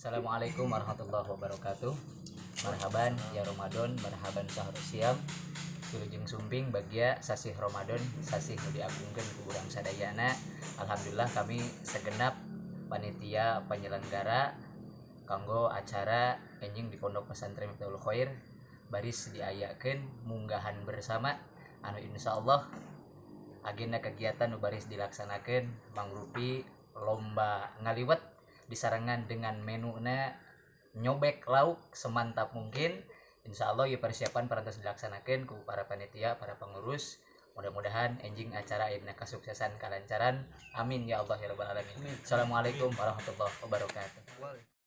Assalamualaikum warahmatullahi wabarakatuh. Marhaban ya Ramadan, marhaban sahur siam. Wilujeng sumping bagia sasih Ramadan, sasih nu diagungkeun ku urang sadayana. Alhamdulillah kami segenap panitia penyelenggara kanggo acara enjing di Pondok Pesantren Miftaul Khoir baris diayakeun munggahan bersama anu insyaallah agenda kegiatan nu baris dilaksanakeun mangrupi lomba ngaliwet disarangan dengan menuna nyobek lauk semantap mungkin. Insya Allah ya persiapan parantos dilaksanakan ku para panitia, para pengurus. Mudah-mudahan enjing acara ini kesuksesan kelancaran. Amin ya Allah ya rabbal alamin. Assalamualaikum warahmatullahi wabarakatuh.